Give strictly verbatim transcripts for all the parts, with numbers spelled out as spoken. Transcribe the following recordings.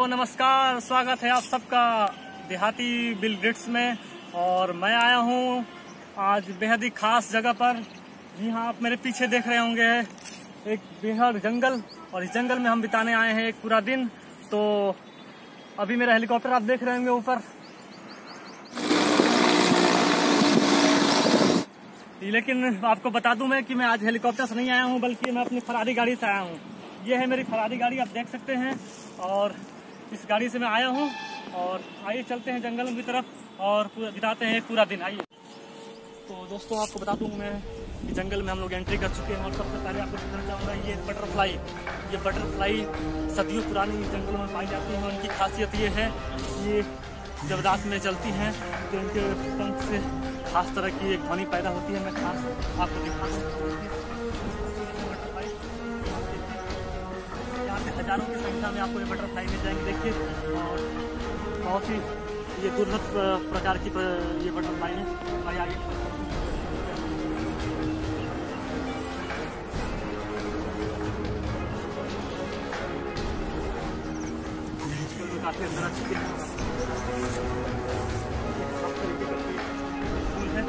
नमस्कार, स्वागत है आप सबका देहाती बिल ग्रिड्स में। और मैं आया हूँ आज बेहद ही खास जगह पर। जी हाँ, आप मेरे पीछे देख रहे होंगे एक बेहद जंगल, और इस जंगल में हम बिताने आए हैं एक पूरा दिन। तो अभी मेरा हेलीकॉप्टर आप देख रहे होंगे ऊपर, लेकिन आपको बता दूं मैं कि मैं आज हेलीकॉप्टर से नहीं आया हूं, बल्कि मैं अपनी फरारी गाड़ी से आया हूं। ये है मेरी फरारी गाड़ी, आप देख सकते हैं। और इस गाड़ी से मैं आया हूं। और आइए चलते हैं जंगल की तरफ और बिताते हैं एक पूरा दिन। आइए। तो दोस्तों, आपको बता दूं मैं कि जंगल में हम लोग एंट्री कर चुके हैं। और सबसे पहले आपको बताना चाहूँगा, ये बटरफ्लाई ये बटरफ्लाई सदियों पुरानी जंगलों में पाई जाती है। उनकी खासियत ये है, ये जब रात में चलती हैं तो इनके पंख से खास तरह की एक ध्वनि पैदा होती है। मैं खास आपको दिखा दूँ, बटरफ्लाई यहाँ पे हजारों की संख्या में आपको ये बटरफ्लाई मिल जाएंगे। देखिए, और बहुत ही ये दुर्लभ प्रकार की ये बटरफ्लाई है। भाई आइए, काफी अंदर आ चुके हैं। फूल है,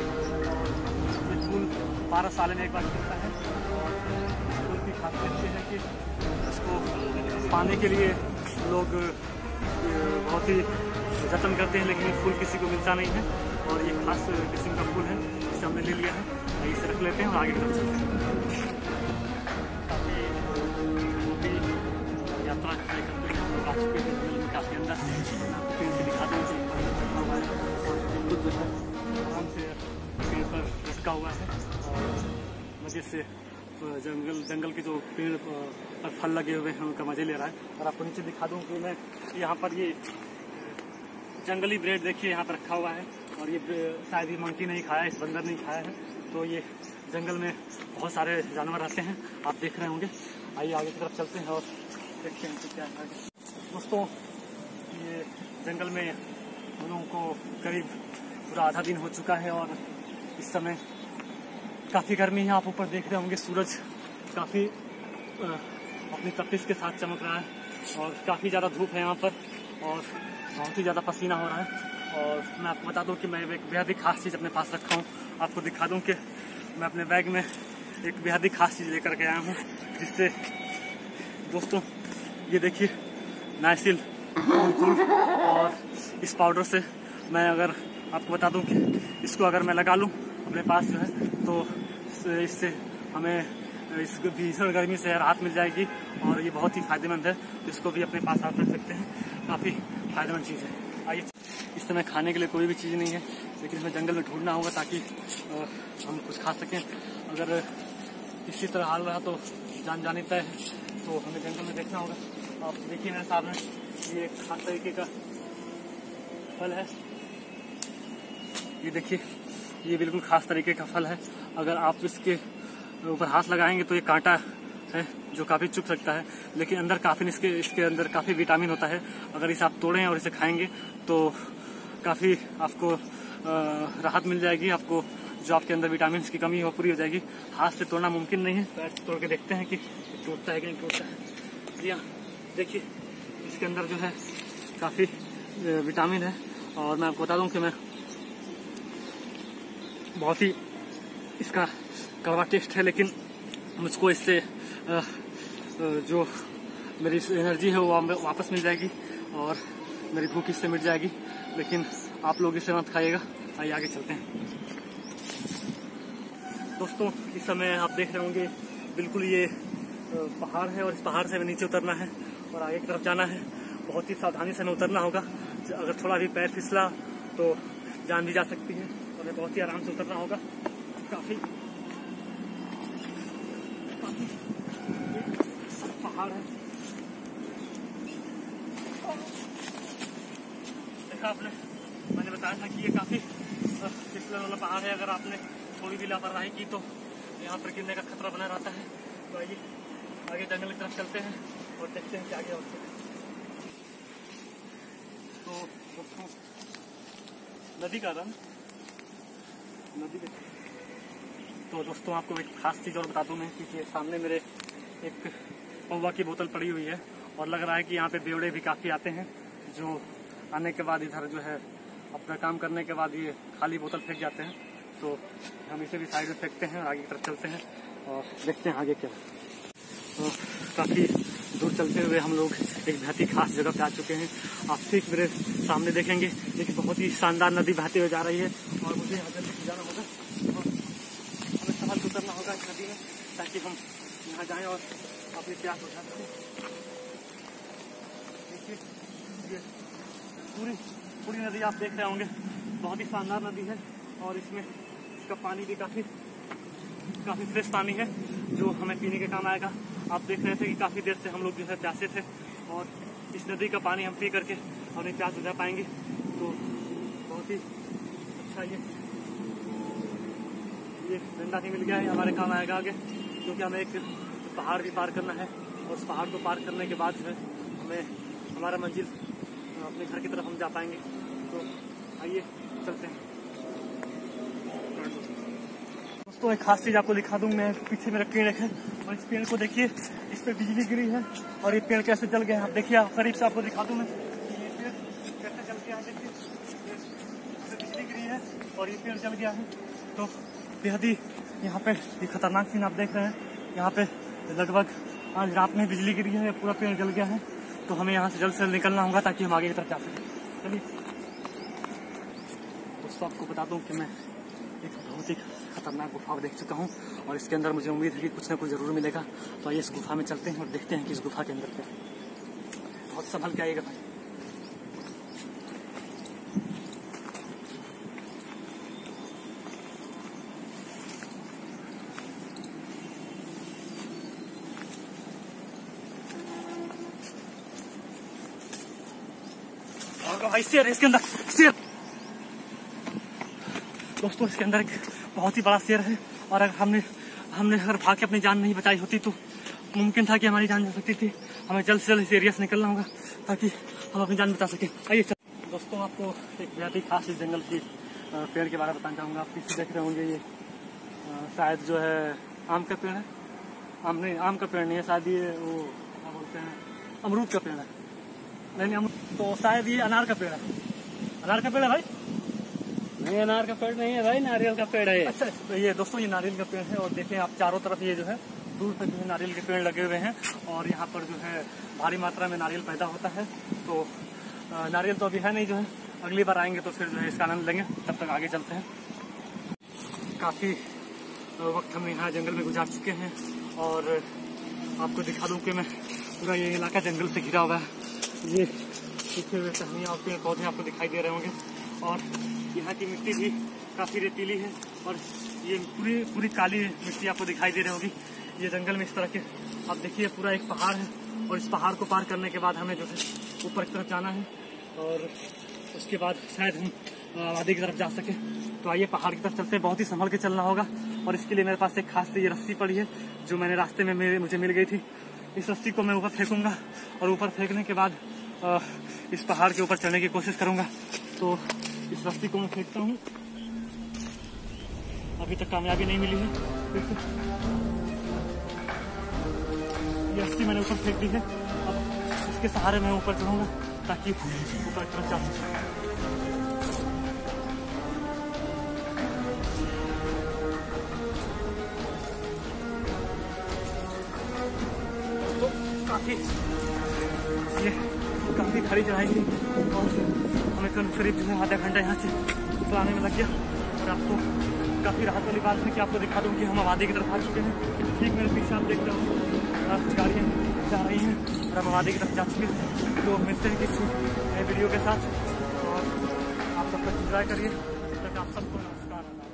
ये फूल बारह साल में एक बार खिलता है। और इस फूल की खासियत ये है कि इसको पाने के लिए लोग बहुत ही जतन करते हैं, लेकिन ये फूल किसी को मिलता नहीं है। और ये खास किस्म का फूल है, जिसे हमने ले लिया है। इसे रख लेते हैं और आगे की तरफ चलते हैं। काफ़ी लंबी यात्रा तय करते हैं, आ चुके हैं काफ़ी अंदर। पेड़ से दिखा दूँ, बिल्कुल जो है आराम से पेड़ पर लटका हुआ है। और मज़े से जंगल जंगल के जो पेड़ पर फल लगे हुए हैं उनका मज़े ले रहा है। और आपको नीचे दिखा दूँ कि मैं यहाँ पर ये जंगली ब्रेड देखिए यहाँ पर रखा हुआ है। और ये शायद ये मंकी नहीं खाया, इस बंदर नहीं खाया है। तो ये जंगल में बहुत सारे जानवर रहते हैं, आप देख रहे होंगे। आइए आगे की तरफ चलते हैं और देखते हैं कि क्या है। दोस्तों, ये जंगल में हम लोगों को करीब पूरा आधा दिन हो चुका है। और इस समय काफ़ी गर्मी है, आप ऊपर देख रहे होंगे सूरज काफ़ी अपनी तपिश के साथ चमक रहा है। और काफ़ी ज़्यादा धूप है यहाँ पर, और बहुत ही ज़्यादा पसीना हो रहा है। और मैं आपको बता दूं कि मैं एक बेहद ही खास चीज़ अपने पास रखा हूँ। आपको दिखा दूं कि मैं अपने बैग में एक बेहद ही खास चीज़ लेकर के आया हूँ, जिससे दोस्तों ये देखिए नाइसिल कूल। और इस पाउडर से मैं अगर आपको बता दूं कि इसको अगर मैं लगा लूं अपने पास जो है, तो इससे हमें इस भीषण गर्मी से राहत मिल जाएगी। और ये बहुत ही फायदेमंद है, इसको भी अपने पास आप रख सकते हैं। काफ़ी फायदेमंद चीज़ है। आइए, इस समय खाने के लिए कोई भी चीज़ नहीं है, लेकिन इसमें जंगल में ढूंढना होगा ताकि हम कुछ खा सकें। अगर इसी तरह हाल रहा तो जान जानी तय है। तो हमें जंगल में देखना होगा। आप देखिए मेरे सामने ये एक खास तरीके का फल है। ये देखिए, ये बिल्कुल खास तरीके का फल है। अगर आप इसके ऊपर हाथ लगाएंगे तो ये कांटा है जो काफ़ी चुभ सकता है, लेकिन अंदर काफ़ी इसके इसके अंदर काफ़ी विटामिन होता है। अगर इसे आप तोड़ें और इसे खाएंगे तो काफ़ी आपको राहत मिल जाएगी। आपको जो आपके अंदर विटामिन की कमी हो पूरी हो जाएगी। हाथ से तोड़ना मुमकिन नहीं है, पैर से तोड़ के देखते हैं कि टूटता है कि नहीं टूटता है। जी हाँ, देखिए इसके अंदर जो है काफ़ी विटामिन है। और मैं आपको बता दूं कि मैं बहुत ही इसका कड़वा टेस्ट है, लेकिन मुझको इससे जो मेरी एनर्जी है वो वापस मिल जाएगी और मेरी भूख इससे मिट जाएगी। लेकिन आप लोग इसे मत खाइएगा। आइए आगे चलते हैं। दोस्तों, इस समय आप देख रहे होंगे बिल्कुल ये पहाड़ है, और इस पहाड़ से हमें नीचे उतरना है और आगे की तरफ जाना है। बहुत ही सावधानी से हमें उतरना होगा। अगर थोड़ा भी पैर फिसला तो जान भी जा सकती है। और हमें बहुत ही आराम से उतरना होगा। काफ़ी पहाड़ है, देखा आपने, मैंने बताया था कि ये काफ़ी फिसलन वाला पहाड़ है। अगर आपने थोड़ी भी लापरवाही की तो यहाँ पर गिरने का खतरा बना रहता है। तो आइए आगे जंगल की तरफ चलते हैं और देखते हैं कि आगे और क्या। तो दोस्तों, नदी का रंग नदी के तो दोस्तों आपको एक खास चीज़ और बता दूं मैं कि सामने मेरे एक पौवा की बोतल पड़ी हुई है। और लग रहा है कि यहाँ पे बेवड़े भी काफ़ी आते हैं, जो आने के बाद इधर जो है अपना काम करने के बाद ये खाली बोतल फेंक जाते हैं। तो हम इसे भी साइड में फेंकते हैं और आगे की तरफ चलते हैं और देखते हैं आगे क्या। तो काफ़ी दूर चलते हुए हम लोग एक बहुत ही खास जगह पे आ चुके हैं। आप ठीक मेरे सामने देखेंगे एक बहुत ही शानदार नदी बहती हुई जा रही है और मुझे यहाँ जल्दी जाना होगा और हमें संभल के उतरना होगा इस नदी में ताकि हम यहाँ जाएं और अपनी प्यास बुझा सकें। देखिए ये पूरी पूरी नदी आप देख रहे होंगे, बहुत ही शानदार नदी है और इसमें इसका पानी भी काफ़ी काफ़ी फ्रेश पानी है जो हमें पीने के काम आएगा। आप देख रहे थे कि काफ़ी देर से हम लोग जो है प्यासे थे और इस नदी का पानी हम पी करके अपनी प्यास बुझा पाएंगे। तो बहुत ही अच्छा ये ये डंडा नहीं मिल गया है, हमारे काम आएगा आगे, क्योंकि हमें एक पहाड़ भी पार करना है और उस पहाड़ को पार करने के बाद जो है हमें हमारा मंजिल अपने घर की तरफ हम जा पाएंगे। तो आइए चलते हैं दोस्तों। एक खास चीज आपको दिखा दूं मैं, पीछे मेरा पेड़ है और इस पेड़ को देखिए, इस पे बिजली गिरी है और ये पेड़ कैसे जल गया है। आप देखिए, आप करीब से आपको दिखा दूं मैं, ये पेड़ कैसे जल गया है। देखिए बिजली गिरी है और ये पेड़ जल गया है। तो बेहद ही यहाँ पे ये खतरनाक सीन आप देख रहे हैं। यहाँ पे लगभग आज रात में बिजली गिरी है, पूरा पेड़ जल गया है। तो हमें यहाँ से जल्द से जल्द निकलना होगा ताकि हम आगे की तरफ जा सकें। चलिए दोस्तों, आपको बता दूं कि मैं एक बहुत ही खतरनाक गुफा देख चुका हूँ और इसके अंदर मुझे उम्मीद है कि कुछ ना कुछ जरूर मिलेगा। तो आइए इस गुफा में चलते हैं और देखते हैं कि इस गुफा के अंदर क्या है। बहुत संभल के आइएगा भाई। भाई शेर है इसके अंदर, शेर दोस्तों, इसके अंदर एक बहुत ही बड़ा शेर है और अगर हमने हमने अगर भाग के अपनी जान नहीं बचाई होती तो मुमकिन था कि हमारी जान जा सकती थी। हमें जल्द से जल्द इस एरिया से निकलना होगा ताकि हम अपनी जान बचा सकें। आइए दोस्तों, आपको एक बहुत ही खास इस जंगल की पेड़ के बारे में बताना चाहूँगा। आप पीछे देख रहे होंगे, ये शायद जो है आम का पेड़ है। आम नहीं, आम का पेड़ नहीं है, शायद ये वो क्या बोलते हैं, अमरूद का पेड़ है। नहीं नहीं, तो शायद ये अनार का पेड़ है। अनार का पेड़ है भाई? नहीं, अनार का पेड़ नहीं है भाई, नारियल का पेड़ है। अच्छा, तो ये दोस्तों ये नारियल का पेड़ है और देखें आप चारों तरफ ये जो है दूर तक जो है नारियल के पेड़ लगे हुए हैं और यहाँ पर जो है भारी मात्रा में नारियल पैदा होता है। तो नारियल तो अभी है नहीं, जो है अगली बार आएंगे तो फिर जो है इसका आनंद लेंगे। तब तक आगे चलते हैं। काफ़ी वक्त हम यहाँ जंगल में गुजार चुके हैं और आपको दिखा दूँ कि मैं पूरा ये इलाका जंगल से घिरा हुआ है। ये सूखे हुए टहनियाँ और पेड़ पौधे आपको दिखाई दे रहे होंगे और यहाँ की मिट्टी भी काफ़ी रेतीली है और ये पूरी पूरी काली मिट्टी आपको दिखाई दे रही होगी। ये जंगल में इस तरह के आप देखिए पूरा एक पहाड़ है और इस पहाड़ को पार करने के बाद हमें जो है ऊपर की तरफ जाना है और उसके बाद शायद हम आगे की तरफ जा सके। तो आइए पहाड़ की तरफ चलते हैं। बहुत ही संभल के चलना होगा और इसके लिए मेरे पास एक खास ये रस्सी पड़ी है जो मैंने रास्ते में मेरे मुझे मिल गई थी। इस रस्सी को मैं ऊपर फेंकूंगा और ऊपर फेंकने के बाद आ, इस पहाड़ के ऊपर चढ़ने की कोशिश करूंगा। तो इस रस्सी को मैं फेंकता हूँ। अभी तक कामयाबी नहीं मिली है। फिर से ये रस्सी मैंने ऊपर फेंक दी है। अब इसके सहारे मैं ऊपर चढ़ूंगा ताकि ऊपर की तरफ जा सकूं। काफी ये काफी खड़ी चढ़ाई थी और हमें करीब जो है आधा घंटा यहाँ से ऊपर आने में लग गया। और आपको काफी राहत वाली बात है कि आपको दिखा दूँ कि हम आबादी की तरफ आ चुके हैं। ठीक मेरे पीछे आप देख रहे हो गाड़ियाँ जा रही हैं और हम आबादी की तरफ जा चुके हैं। तो मिलते हैं किसी नए वीडियो के साथ और आप तब तक इंजॉय करिए। तब तक आप सबको नमस्कार।